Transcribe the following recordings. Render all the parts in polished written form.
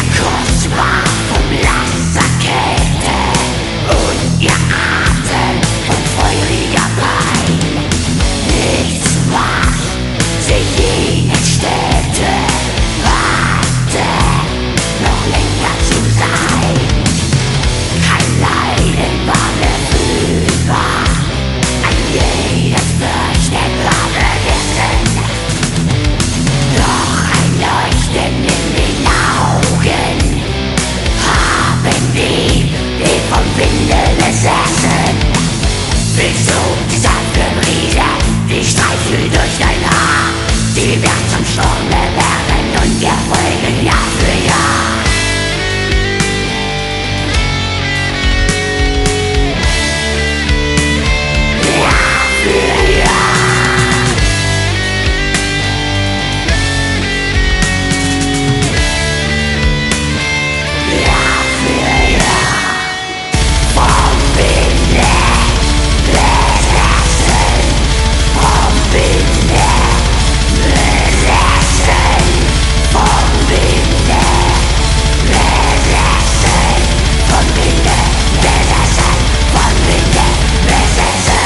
Kostbar vom Lasterkälte und ihr Atem und feuriger Pein. Nichts macht sich je in Städte, warte noch länger zu sein. Kein Leiden war mehr fühlbar, ein jedes Fürchten war vergessen. Doch ein Leuchten in den Augen haben die vom Winde besessen. Wieso die sanfte Brise, die streichelt durch dein Haar, die wird zum Sturme werden und wir folgen Jahr für Jahr. Jahr für Jahr. Jahr für Jahr. Vom Winde besessen, vom Winde besessen, vom Winde besessen, vom Winde besessen, vom Winde besessen.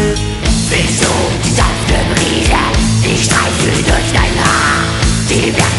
Die wird